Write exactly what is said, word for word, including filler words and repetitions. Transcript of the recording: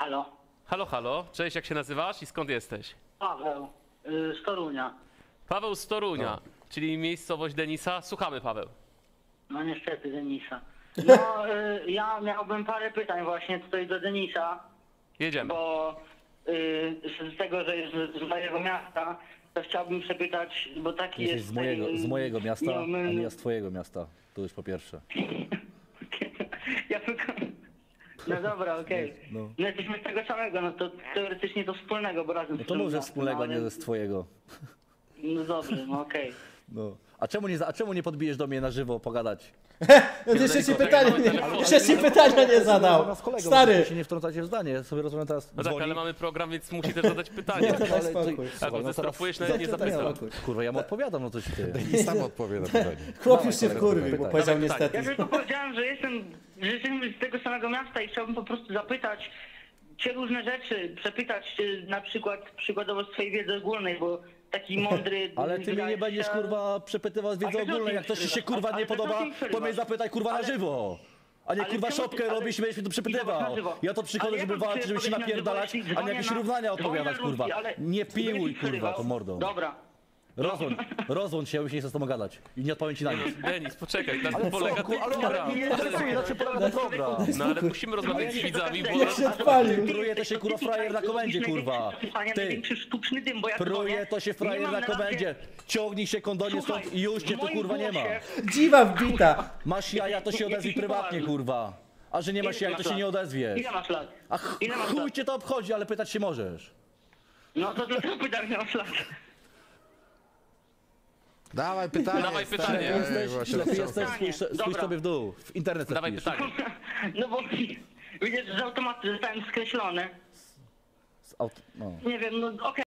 Halo. Halo, halo. Cześć, jak się nazywasz i skąd jesteś? Paweł, y, z Torunia. Paweł z Torunia, no. Czyli miejscowość Denisa. Słuchamy, Paweł. No niestety, Denisa. No, y, ja miałbym parę pytań właśnie tutaj do Denisa. Jedziemy. Bo y, z tego, że jest z, z mojego miasta, to chciałbym przepytać, bo taki Jesteś jest... z mojego, z mojego miasta, a my... nie z twojego miasta. To już po pierwsze. ja tylko... No dobra, okej. Okay. No. No jesteśmy z tego samego, no to teoretycznie to wspólnego, bo razem... No to może wspólnego, ale... nie z twojego. No dobrze, no okej. Okay. No. A czemu nie, a czemu nie podbijesz do mnie na żywo pogadać? No to jeszcze ci pytania nie, jeszcze ci pytania nie zadał. Stary! się nie wtrącacie w zdanie, ja sobie rozumiem teraz. No tak, dzwoni. ale mamy program, więc musi też zadać pytanie. No, ale spokój. Tak, bo zestrofujesz, nawet nie zapytał. Kurwa, ja mu odpowiadam, no coś ty. I sam odpowie na pytanie. Chłop już się wkurwił, bo powiedział Dawaj, niestety. Ja tylko powiedziałem, że jestem, że jesteśmy z tego samego miasta i chciałbym po prostu zapytać cię różne rzeczy, przepytać cię na przykład przykładowo z twojej wiedzy ogólnej, bo taki mądry... Ale ty mnie nie będziesz się... kurwa przepytywał z wiedzy ogólnej, jak ktoś ci się kurwa nie podoba, to mnie zapytaj kurwa na żywo. A nie kurwa szopkę robisz i będziesz mi to przepytywał. Ja to przychodzę, żeby walczyć, żeby się napierdalać, a nie jakieś równania odpowiadać kurwa. Nie piłuj kurwa to mordą. Dobra. Rozłącz, rozłącz się, ja już nie chcę z tobą gadać. I nie odpowiem ci na nic. Denis, poczekaj, na Ale tym polega co, ku- ale- program. ale nie interesuje, na czym polega ten program? No ale musimy rozmawiać z widzami, bo... Jak się odpalił. Pruje to się kurwa frajer na komendzie, kurwa. Ty, Największy sztuczny dym, bo ja pruje to się frajer na komendzie. Ciągnij się kondonie stąd i już cię tu kurwa nie ma. Dziwa wbita. Masz jaja, to się odezwij prywatnie, kurwa. A że nie masz jaj, to się nie odezwiesz. Ile masz lat? A ch Ile masz chuj lat? cię to obchodzi, ale pytać się możesz. No to dlatego pytam, ile masz lat. Dawaj pytanie. Dawaj stary. pytanie. Ej, Jesteś, właśnie ślepy chciał- jesteś, spójrz, spójrz Dobra. sobie w dół. W internet Dawaj wpisz. pytanie. No bo widzisz, że z automatu zostałem skreślony. Z aut- no. Nie wiem, no okej.